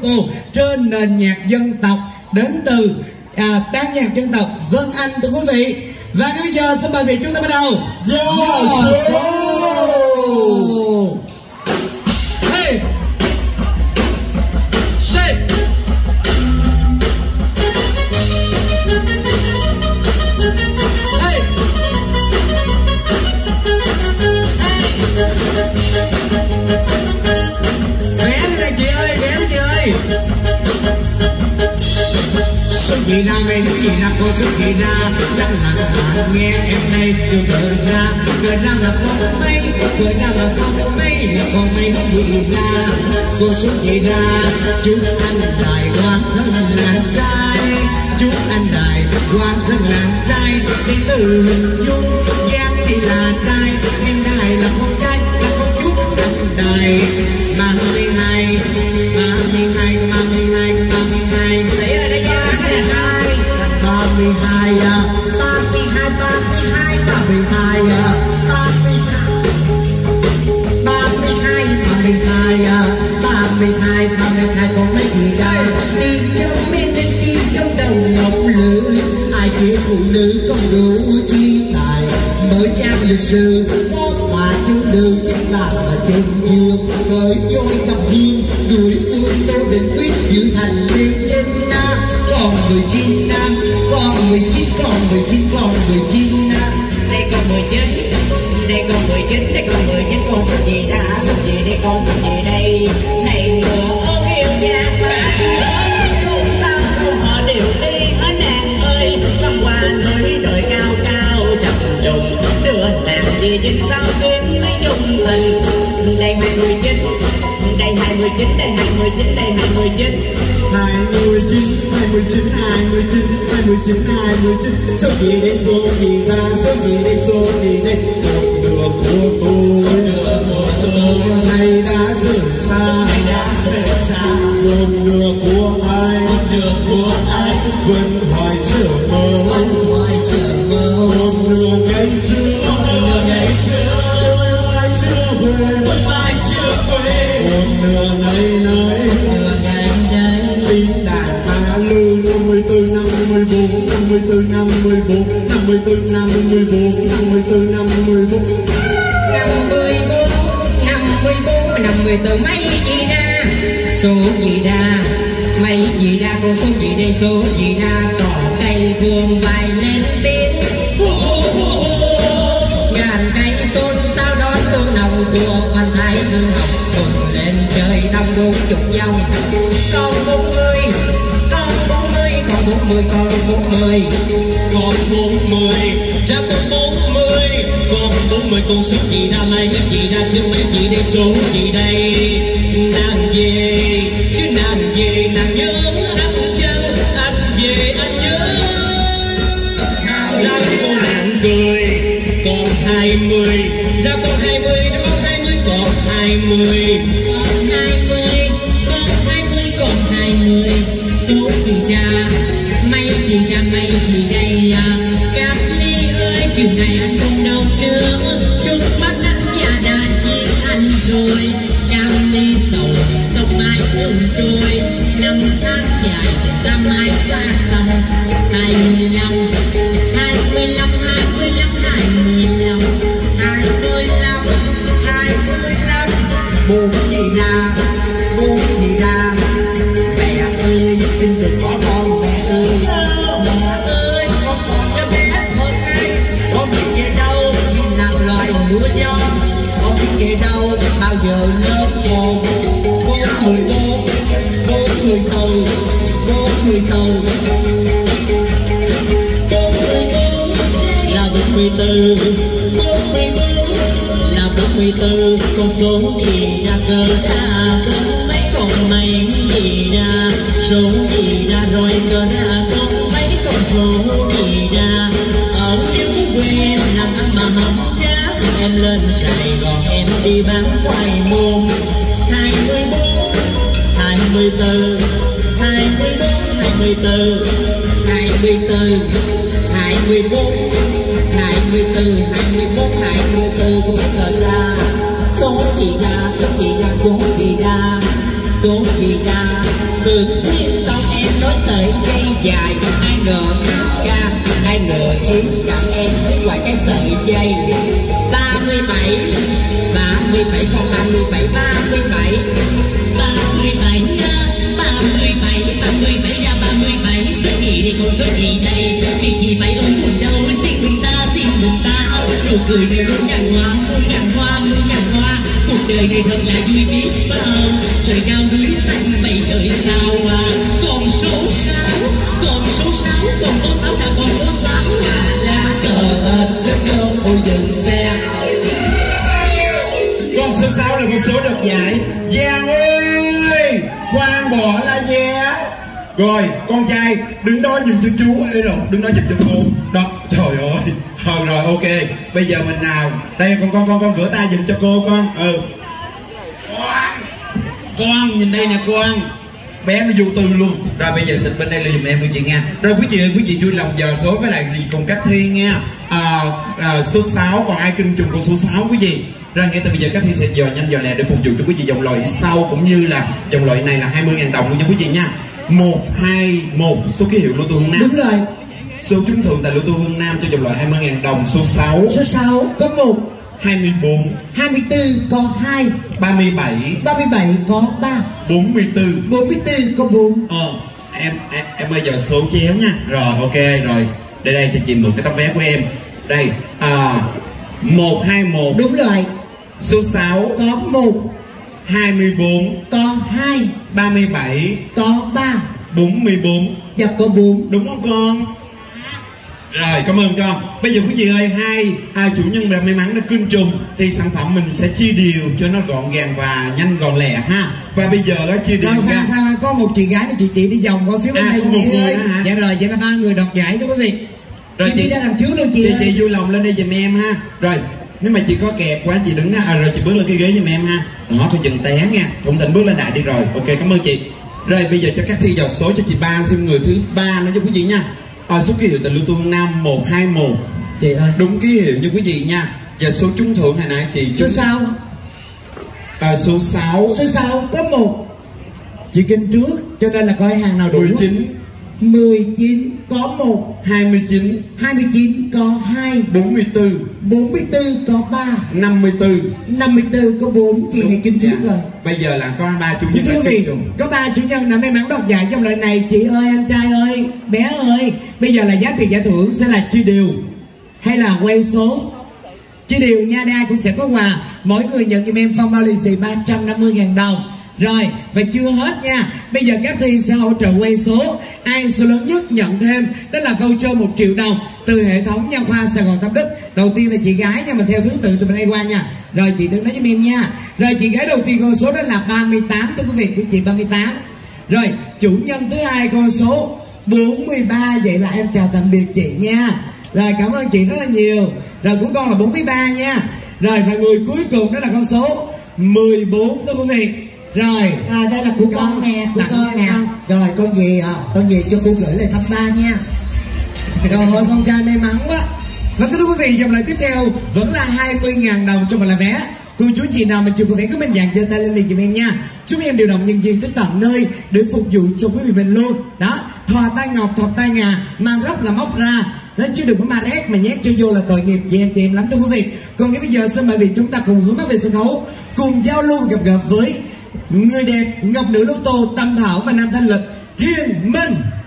cô trên nền nhạc dân tộc đến từ ban nhạc dân tộc Vân Anh thưa quý vị. Và ngay bây giờ xin mời vị chúng ta bắt đầu. Hey, shake. Số gì ra ngày gì ra cô số gì ra lặng lặng nghe em đây từ cười ra là con mây cười ra là con mây là con mây gì ra cô số gì ra chúc anh đài hoàn thân làng trai chúc anh đài hoàn thân làng trai đi từ hình dung dáng thì là trai em đài là con trai là con chúc anh đài 32 xảy ra đây nha 32 con mấy gì đây đi trong bên đi trong đầu ngọc lửa ai kia phụ nữ không đủ chi tài mới trang lịch sử có mà chú đường chắc là trên giường với dối cặp hiên đuổi phương đâu định quyết giữ thành liên nhân nam còn 19 năm còn 19 còn 19 còn 19 năm đây còn 19 đây còn 19 đây còn 19 con số gì đã số gì đây con số gì đây này nữa ôm yêu nha xôn xao câu họ đều đi ở nàng ơi trong qua nơi đồi cao cao chập trùng đưa nàng về dinh sao kiếm mới dung tình đây 29 đây 29 đây 29 đây 29 số gì đây số gì ra số gì đây số gì đây một nửa của tôi này đã rời xa một nửa của ai vẫn hoài chờ mơ một nửa ngày xưa vẫn hoài chưa quê một nửa ngày tiếng đàn ta lưu 54 54 54 54 54 54 54 54 54 mấy gì ra số gì ra mấy gì ra cô số gì đây số gì ra cỏ cây vuông vài lên tiếng ngàn cây xôn sao đón tương nồng của văn thái hương học cùng lên trời đông đúng chục dòng còn 40 còn 40 còn 40 còn 40 còn 40 ra còn 40 còn 40 con số gì ra mấy gì ra chứ mấy gì đây số gì đây nàng về chứ nàng về nàng nhớ anh chăng anh về anh nhớ ra cô nàng cười còn 20 ra còn 20 ra còn 20 còn 20 còn 20 còn 20 còn 20 số gì ra mấy gì đây Cam Ly ơi chiều này anh không đâu nữa chúc mắt anh và đã chia anh rồi Cam Ly sầu sông mai cuốn trôi năm tháng dài ta mai xa xăm 25 25 25 25 25 25 buồn gì ra mẹ ơi xin đừng bỏ con mẹ ơi con còn cho bé hơn ai con biết về đâu làm loài mưa gió con biết về đâu bao giờ lớn một 4 người tàu là 44 là 44 con số gì ra cơ ra mấy con mấy gì ra số gì ra rồi cơ ra con mấy con số gì ra ở những quê em làm ăn mà mong giá em lên Sài Gòn em đi bán khoai môn 24 24 24 24 24 24 24 21 24 cũng thật ra số gì ra số gì ra số gì ra số gì ra đường thiên tông em nói sợi dây dài, ai ngờ hát ca, ai ngờ yếm cả em với ngoài cái sợi dây. 37 con 37 37 ra 37, số gì đi con số gì đây, việc gì phải ôm buồn đâu, xin mừng ta, nụ cười này muôn ngàn hoa, cuộc đời này thật là vui biết bao, trời cao núi xanh mây trời sao à, còn số 6 là con số 6 là cờ ơn sức không ô dừng xe. Con số 6 là con số đoạt giải. Giang ơi, khoan bỏ la vé. Rồi, con trai đứng đó nhìn cho chú. Ê rồi, đứng đó chụp cho cô. Đó, trời ơi. Rồi, ok. Bây giờ mình nào. Đây con rửa tay giùm cho cô con. Con, nhìn đây nè con. Bé nó vô tư luôn. Rồi bây giờ xịt bên đây là giùm em quý chị nha. Rồi quý chị vui lòng giờ số với lại cùng Cát Thi nha. Số 6, còn ai trưng trùng con số 6 quý vị. Rồi ngay từ bây giờ Cát Thi sẽ dò nhanh dò lẹ để phục vụ cho quý vị dòng loại sau, cũng như là dòng loại này là 20.000 đồng luôn nha quý vị nha. 121 số ký hiệu lô tô Hương Nam. Đúng rồi. Số trúng thưởng tại lô tô Hương Nam cho dòng loại 20.000 đồng. Số 6 có 1, 24 có 2, 37 có 3, 44 có 4. Em ơi giờ số chéo nha. Rồi ok rồi. Đây cho chị mượn cái tấm vé của em. Đây 121. Đúng rồi. Số 6 có 1, 24 có 2, 37 có 3, 44 và có 4. Đúng không con? Rồi cảm ơn con. Bây giờ quý vị ơi, hai chủ nhân đã may mắn đã cưng trùng thì sản phẩm mình sẽ chia đều cho nó gọn gàng và nhanh gọn lẹ ha. Và bây giờ đó chia đều ra. Có một chị gái này chị đi vòng qua phía bên đây. Có một người đó hả? Dạ rồi, vậy là 3 người đoạt giải đó quý vị. Rồi chị đã làm trước luôn chị. Chị vui lòng lên đây giùm em ha. Rồi nếu mà chị có kẹt quá chị đứng đó, rồi chị bước lên cái ghế giùm em ha. Đó, coi dừng té nha. Thông Tịnh bước lên đại đi rồi. Ok cảm ơn chị. Rồi bây giờ cho Cát Thi vào số cho chị ba thêm người thứ 3 nữa cho quý vị nha. Số ký hiệu tại lô tô Hương Nam 121. Chị ơi. Đúng ký hiệu cho quý vị nha. Và số trúng thưởng hồi nãy chị số 6. Số 6 có 1. Chị kinh trước cho nên là coi hàng nào đủ. 19 có 1, 29 có 2, 44 có 3, 54 có 4. Chị này kinh trước rồi. Bây giờ là có 3 chủ nhân. Có 3 chủ nhân đã may mắn đoạt giải trong lần này. Chị ơi, anh trai ơi, bé ơi, bây giờ là giá trị giải thưởng sẽ là chia đều hay là quay số? Chia đều nha, ai cũng sẽ có quà. Mỗi người nhận giùm em phong bao lì xì 350.000 đồng. Rồi, và chưa hết nha. Bây giờ Cát Thi sẽ hỗ trợ quay số. Ai số lớn nhất nhận thêm đó là voucher 1 triệu đồng từ hệ thống nha khoa Sài Gòn Tâm Đức. Đầu tiên là chị gái nha, mình theo thứ tự từ bên đây qua nha. Rồi chị đứng nói với em nha. Rồi chị gái đầu tiên con số đó là 38, thưa quý vị, của chị 38. Rồi chủ nhân thứ hai con số 43. Vậy là em chào tạm biệt chị nha. Rồi cảm ơn chị rất là nhiều. Rồi của con là 43 nha. Rồi và người cuối cùng đó là con số 14, thưa quý vị. Rồi đây là của con nè, của con nè. Rồi con gì cho cô gửi lời thăm ba nha. Rồi con trai may mắn quá. Và thưa quý vị, dòng lại tiếp theo vẫn là 20.000 đồng cho một là vé. Cô chú chị nào mình chưa có vé cứ mình dàn giơ tay lên liền giùm em nha. Chúng em điều động nhân viên tới tận nơi để phục vụ cho quý vị mình luôn. Đó, thò tay ngọc, thọt tay ngà, mang róc là móc ra. Nó chứ đừng có ma rét mà nhét cho vô là tội nghiệp chị em lắm thưa quý vị. Còn ngay bây giờ xin mời vị chúng ta cùng hướng mắt về sân khấu, cùng giao lưu gặp gỡ với người đẹp ngọc nữ lô tô Tâm Thảo và nam thanh lịch Thiên Minh.